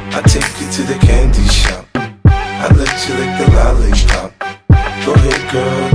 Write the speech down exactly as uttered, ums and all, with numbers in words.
I take you to the candy shop. I let you lick the lollipop. Go ahead, girl.